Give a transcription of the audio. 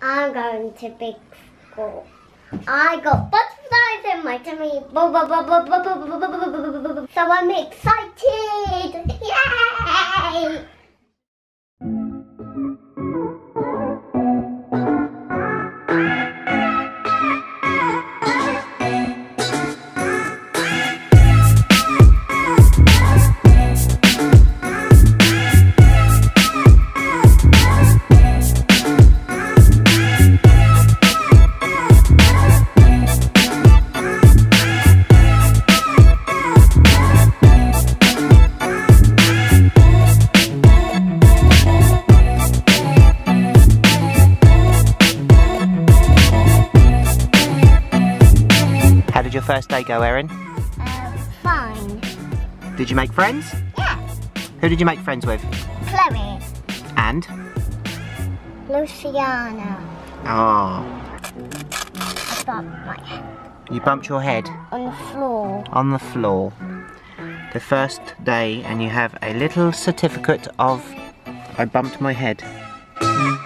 I'm going to big school. I got butterflies in my tummy. So I'm excited. Yay! How did your first day go, Erin? Fine. Did you make friends? Yeah. Who did you make friends with? Chloe. And? Luciana. Oh, I bumped my head you bumped your head on the floor. on the floor. The first day, and you have a little certificate of I bumped my head.